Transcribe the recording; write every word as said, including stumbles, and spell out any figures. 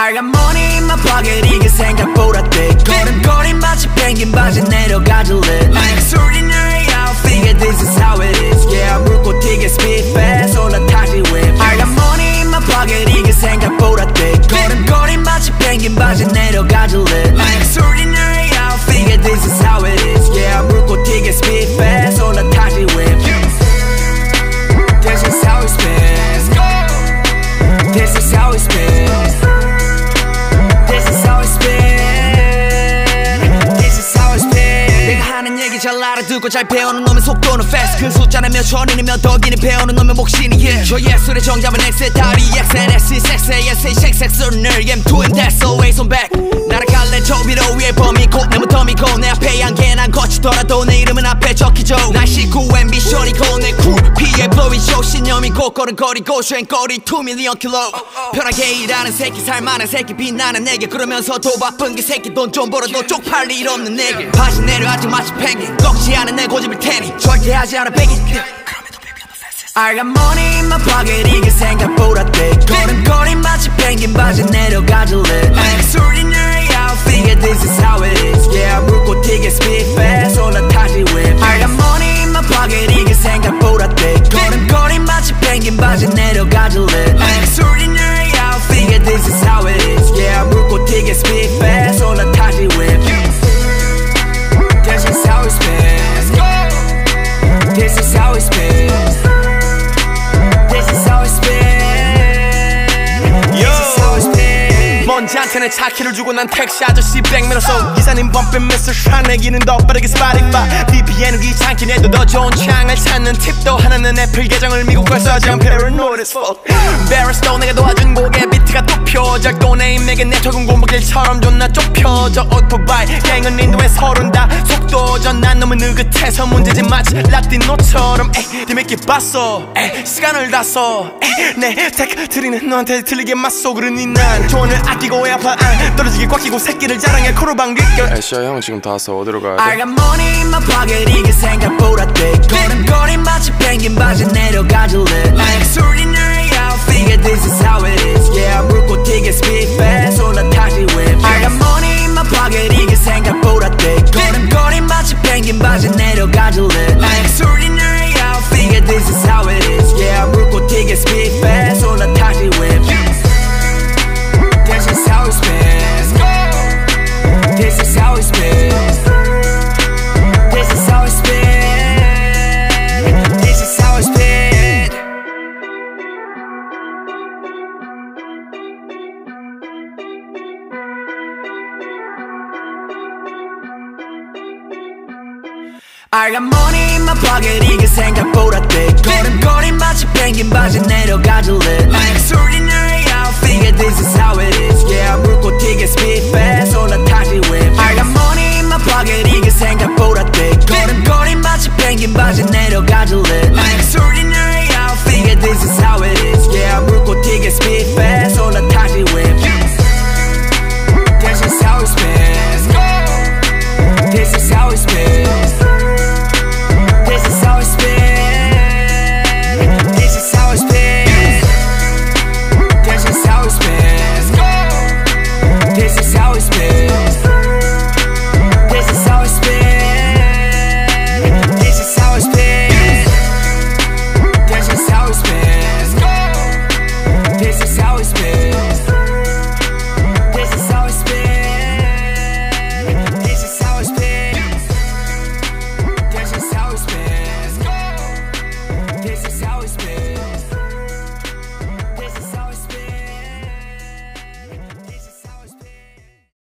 I got money in my pocket 이게 생각보다 thick 걸음걸이 마치 펭귄 바지 내려가줄래 like 소리 너의 outfit this is how it is yeah 물고 튀게 speed fast 올라타지 whip I got money in my pocket 이게 생각보다 thick 걸음걸이 마치 펭귄 바지 내려가줄래 like 소리 너의 outfit this is how it is yeah 물고 튀게 speed fast 올라타지 whip This is how we spin This is how we spin This is how we spin This is how we spin 내가 하는 얘기 잘 알아듣고 잘 배우는 놈의 속도는 fast 그 숫자는 몇 천이면 더 기니 배우는 놈의 목신이 yeah. 저 예술의 정답은 X의 다리 엑스엘에스이 섹스의 에스에이 섹스를 엠 투인 that's always on back 날아갈래 저 위로 위에 범이고 내문 덤이고 내 앞에 안개 난 거치더라도 내 이름은 앞에 적히죠 난 식구 앰비션이고 내 crew 피해 블로이쇼 신념이고 걸음거리고 쉔거리 투 밀리언 킬로 편하게 일하는 새끼 살만한 새끼 빛나는 내게 그러면서도 바쁜 게 새끼 돈 좀 벌어도 쪽팔 일 없는 내게 다시 내려 아직 마치 펭귄 꺾지 않은 내 고집일 테니 절대 하지 않아 백인 I got money in my pocket 이게 생각보다 thick 걸음걸이 마치 펭귄 바지 내려가줄래 like 소리 너의 outfit this is how it is yeah 물고 튀게 speed fast 올라타지 whip I got money in my pocket 이게 생각보다 thick 걸음걸이 마치 펭귄 바지 내려가줄래 like 소리 너의 outfit this is how it is yeah 물고 튀게 speed fast 올라타지 whip This is how we spin This is how we spin This is how we spin This is how we spin 먼지 한 캔에 차 키를 주고 난 택시 아저씨 백미러서 기사님 범빼면서 샤내기는 더 빠르게 스파티파이 비피엔은 귀찮긴 해도 더 좋은 창을 찾는 팁도 하나는 애플 계정을 미국 걸 써지 I'm paranoid as fuck Embarrassed 내가 도와준 곡에 비트가 또 펴져 또 내 인맥에 네트워크는 골목길처럼 존나 좁혀져 오토바이 갱은 인도에 서른 다 속도전 난 너무 느긋해서 문제지 마치 라티노처럼 에이 재밌게 봤어 에이 시간을 다 써 에이 내 테크트리는 너한테 틀리게 맞서 그러니 난 돈을 아끼고 애 아파 안 떨어지게 꽉 끼고 새끼를 자랑해 코로방 깃겨 에이 샤 형 지금 다 왔어 어디로 가야 돼? I got money in my pocket 이게 생각보다 thick 걸음걸이 마치 펭귄 바지 내려가줄래 like 소리 너의 outfit this is how it is yeah 물고 튀게 speed fast 올라타지 whip I got money in my pocket 이게 생각보다 thick 걸음걸이 마치 펭귄 바지 내려가줄래 like 소리 너의 outfit this is how it is yeah 물고 튀게 speed fast 올라타지 whip This is how we spin This is how we spin This is how we spin This is how we spin I got money in my pocket 이게 생각보다 thick 걸음걸이 마치 펭귄 바지 내려가줄래 like 소리 너의 outfit this is how it is yeah 물고 튀게 speed fast 올라타지 whip I got money in my pocket 이게 생각보다 thick 걸음걸이 마치 펭귄 바지 내려가줄래 like 소리 너의 outfit this is how it is yeah 물고 튀게 speed fast 올라타지 whip This is how we spin This is how we spin This is how we spin This is how we spin This is how we spin This is how we spin This is how we spin This is how we spin This is how we spin This is how we spin This is how we spin This is how we spin This is how we spin This is